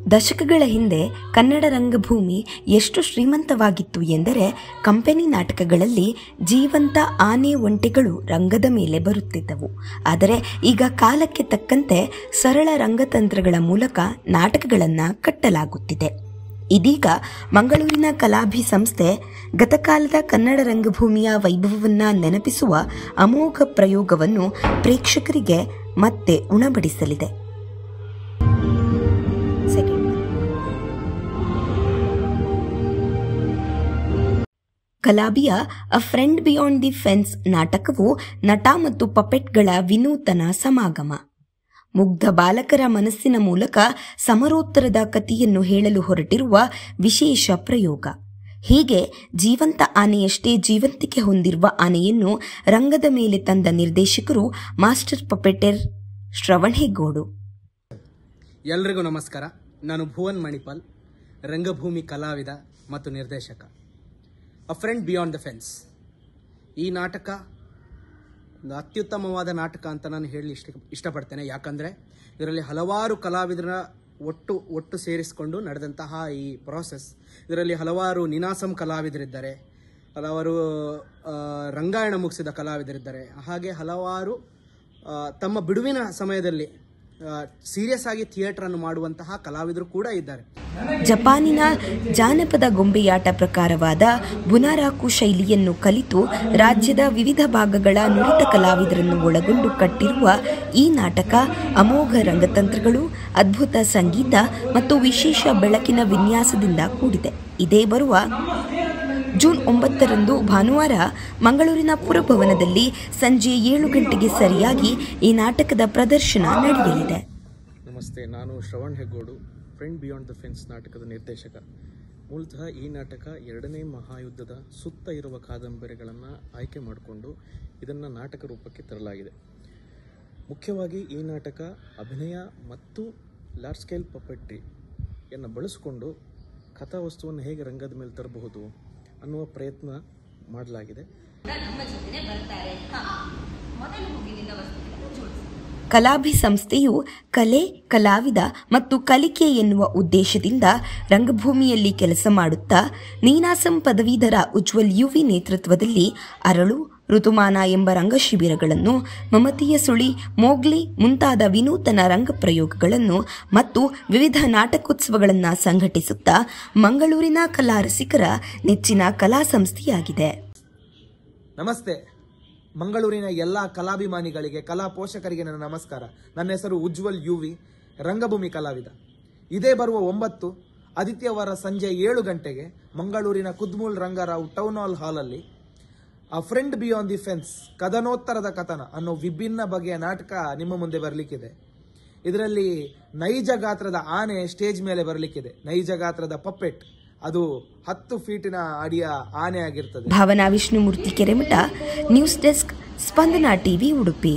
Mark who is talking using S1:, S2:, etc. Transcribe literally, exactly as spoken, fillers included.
S1: ದಶಕಗಳ ಹಿಂದೆ ಕನ್ನಡ ರಂಗಭೂಮಿ ಎಷ್ಟು ಶ್ರೀಮಂತವಾಗಿತ್ತು ಎಂದರೆ ಕಂಪನಿ ನಾಟಕಗಳಲ್ಲಿ ಜೀವಂತ ಆನೆ ಒಂಟೆಗಳು ರಂಗದ ಮೇಲೆ ಬರುತ್ತಿದ್ದವು. ಆದರೆ ಈಗ ಕಾಲಕ್ಕೆ ತಕ್ಕಂತೆ ಸರಳ ರಂಗತಂತ್ರಗಳ ಮೂಲಕ ನಾಟಕಗಳನ್ನು ಕಟ್ಟಲಾಗುತ್ತಿದೆ. ಇದೀಗ ಮಂಗಳೂರಿನ ಕಲಾಭಿ ಸಂಸ್ಥೆ ಗತಕಾಲದ ಕನ್ನಡ ರಂಗಭೂಮಿಯ ವೈಭವವನ್ನು ನೆನಪಿಸುವ ಅಮೋಘ ಪ್ರಯೋಗವನ್ನು ಪ್ರೇಕ್ಷಕರಿಗೆ ಮತ್ತೆ ಉಣಬಡಿಸಲಿದೆ. ಕಲಾಭಿಯ A Friend Beyond the Fence ನಾಟಕವು ನಟ ಮತ್ತು ಪಪೆಟ್ಗಳ ವಿನೂತನ ಸಮಾಗಮ. ಮುಗ್ಧ ಬಾಲಕರ ಮನಸ್ಸಿನ ಮೂಲಕ ಸಮರೋತ್ತರದ ಕಥೆಯನ್ನು ಹೇಳಲು ಹೊರಟಿರುವ ವಿಶೇಷ ಪ್ರಯೋಗ. ಹೀಗೆ ಜೀವಂತ ಆನೆಯಷ್ಟೇ ಜೀವಂತಿಕೆ ಹೊಂದಿರುವ ಆನೆಯನ್ನು ರಂಗದ ಮೇಲೆ ತಂದ ನಿರ್ದೇಶಕರು ಮಾಸ್ಟರ್ ಪಪೆಟರ್ ಶ್ರವಣ್ ಹೆಗ್ಗೋಡು.
S2: ಎಲ್ರಿಗೂ ನಮಸ್ಕಾರ. ನಾನು ಭುವನ್ ಮಣಿಪಾಲ್, ರಂಗಭೂಮಿ ಕಲಾವಿದ ಮತ್ತು ನಿರ್ದೇಶಕ. A Friend Beyond the Fence ಈ ನಾಟಕ ಒಂದು ಅತ್ಯುತ್ತಮವಾದ ನಾಟಕ ಅಂತ ನಾನು ಹೇಳಿ ಇಷ್ಟ ಇಷ್ಟಪಡ್ತೇನೆ ಯಾಕಂದರೆ ಇದರಲ್ಲಿ ಹಲವಾರು ಕಲಾವಿದರ ಒಟ್ಟು ಒಟ್ಟು ಸೇರಿಸಿಕೊಂಡು ನಡೆದಂತಹ ಈ ಪ್ರಾಸೆಸ್. ಇದರಲ್ಲಿ ಹಲವಾರು ನಿನಾಸಂ ಕಲಾವಿದರಿದ್ದಾರೆ, ಹಲವಾರು ರಂಗಾಯಣ ಮುಗಿಸಿದ ಕಲಾವಿದರಿದ್ದಾರೆ, ಹಾಗೆ ಹಲವಾರು ತಮ್ಮ ಬಿಡುವಿನ ಸಮಯದಲ್ಲಿ ಸೀರಿಯಸ್ ಆಗಿ ಥಿಯೇಟರ್ ಅನ್ನು ಮಾಡುವಂತಹ ಕಲಾವಿದರು ಕೂಡ ಇದ್ದಾರೆ.
S1: ಜಪಾನಿನ ಜಾನಪದ ಗೊಂಬೆಯಾಟ ಪ್ರಕಾರವಾದ ಬುನಾರಾಕು ಶೈಲಿಯನ್ನು ಕಲಿತು ರಾಜ್ಯದ ವಿವಿಧ ಭಾಗಗಳ ನುರಿತ ಕಲಾವಿದರನ್ನು ಒಳಗೊಂಡು ಕಟ್ಟಿರುವ ಈ ನಾಟಕ ಅಮೋಘ ರಂಗತಂತ್ರಗಳು, ಅದ್ಭುತ ಸಂಗೀತ ಮತ್ತು ವಿಶೇಷ ಬೆಳಕಿನ ವಿನ್ಯಾಸದಿಂದ ಕೂಡಿದೆ. ಇದೇ ಬರುವ ಜೂನ್ ಒಂಬತ್ತರಂದು ಭಾನುವಾರ ಮಂಗಳೂರಿನ ಪುರಭವನದಲ್ಲಿ ಸಂಜೆ ಏಳು ಗಂಟೆಗೆ ಸರಿಯಾಗಿ ಈ ನಾಟಕದ ಪ್ರದರ್ಶನ ನಡೆಯಲಿದೆ.
S3: ನಮಸ್ತೆ, ನಾನು Shravan Heggodu, Friend Beyond the Fence ನಾಟಕದ ನಿರ್ದೇಶಕ. ಮೂಲತಃ ಈ ನಾಟಕ ಎರಡನೇ ಮಹಾಯುದ್ಧದ ಸುತ್ತ ಇರುವ ಕಾದಂಬರಿಗಳನ್ನು ಆಯ್ಕೆ ಮಾಡಿಕೊಂಡು ಇದನ್ನು ನಾಟಕ ರೂಪಕ್ಕೆ ತರಲಾಗಿದೆ. ಮುಖ್ಯವಾಗಿ ಈ ನಾಟಕ ಅಭಿನಯ ಮತ್ತು ಲಾರ್ಜ್ ಸ್ಕೇಲ್ ಪಪೆಟ್ರಿಯನ್ನು ಬಳಸಿಕೊಂಡು ಕಥಾವಸ್ತುವನ್ನು ಹೇಗೆ ರಂಗದ ಮೇಲೆ ತರಬಹುದು ಅನ್ನುವ ಪ್ರಯತ್ನ ಮಾಡಲಾಗಿದೆ.
S1: ಕಲಾಭಿ ಸಂಸ್ಥೆಯು ಕಲೆ, ಕಲಾವಿದ ಮತ್ತು ಕಲಿಕೆ ಎನ್ನುವ ಉದ್ದೇಶದಿಂದ ರಂಗಭೂಮಿಯಲ್ಲಿ ಕೆಲಸ ಮಾಡುತ್ತಾ ನೀನಾಸಂ ಪದವೀಧರ ಉಜ್ವಲ್ ಯುವಿ ನೇತೃತ್ವದಲ್ಲಿ ಅರಳು, ಋತುಮಾನ ಎಂಬ ರಂಗಶಿಬಿರಗಳನ್ನು, ಮಮತೆಯ ಸುಳಿ, ಮೋಗ್ಲಿ ಮುಂತಾದ ವಿನೂತನ ರಂಗ ಪ್ರಯೋಗಗಳನ್ನು ಮತ್ತು ವಿವಿಧ ನಾಟಕೋತ್ಸವಗಳನ್ನು ಸಂಘಟಿಸುತ್ತಾ ಮಂಗಳೂರಿನ ಕಲಾ ರಸಿಕರ ನೆಚ್ಚಿನ ಕಲಾ ಸಂಸ್ಥೆಯಾಗಿದೆ.
S4: ನಮಸ್ತೆ, ಮಂಗಳೂರಿನ ಎಲ್ಲ ಕಲಾಭಿಮಾನಿಗಳಿಗೆ, ಕಲಾ ಪೋಷಕರಿಗೆ ನನ್ನ ನಮಸ್ಕಾರ. ನನ್ನ ಹೆಸರು ಉಜ್ವಲ್ ಯುವಿ, ರಂಗಭೂಮಿ ಕಲಾವಿದ. ಇದೇ ಬರುವ ಒಂಬತ್ತು ಆದಿತ್ಯವಾರ ಸಂಜೆ ಏಳು ಗಂಟೆಗೆ ಮಂಗಳೂರಿನ ಕುದ್ಮೂಲ್ ರಂಗರಾವ್ ಟೌನ್ ಹಾಲ್ ಹಾಲಲ್ಲಿ A Friend Beyond the Fence ಕದನೋತ್ತರದ ಕಥನ ಅನ್ನೋ ವಿಭಿನ್ನ ಬಗೆಯ ನಾಟಕ ನಿಮ್ಮ ಮುಂದೆ ಬರಲಿಕ್ಕಿದೆ. ಇದರಲ್ಲಿ ನೈಜ ಗಾತ್ರದ ಆನೆ ಸ್ಟೇಜ್ ಮೇಲೆ ಬರಲಿಕ್ಕಿದೆ. ನೈಜ ಗಾತ್ರದ ಪಪ್ಪೆಟ್, ಅದು ಹತ್ತು ಫೀಟಿನ ಅಡಿಯ ಆನೆ ಆಗಿರ್ತದೆ.
S1: Bhavana Vishnumurthy Keremath, news desk, Spandana TV, Udupi.